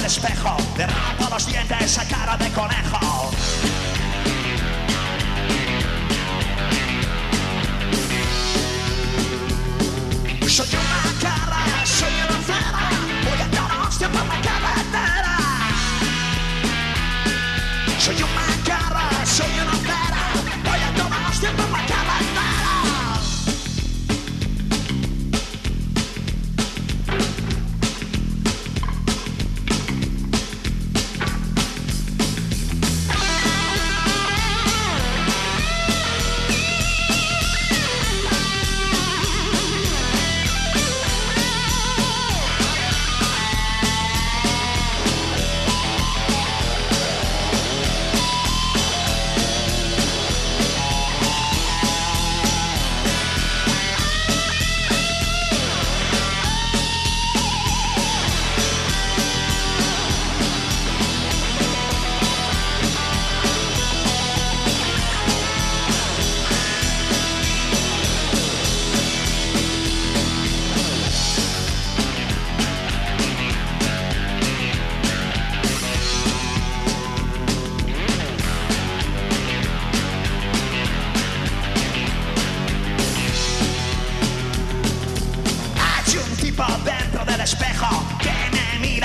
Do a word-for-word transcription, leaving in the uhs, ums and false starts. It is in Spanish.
espejo, derrapo los dientes a cara de conejo. Soy una cara, soy una cera, voy a dar hostia por la carretera. Soy una cara, soy una cera, voy a dar hostia por la carretera. Dentro del espejo que me mira.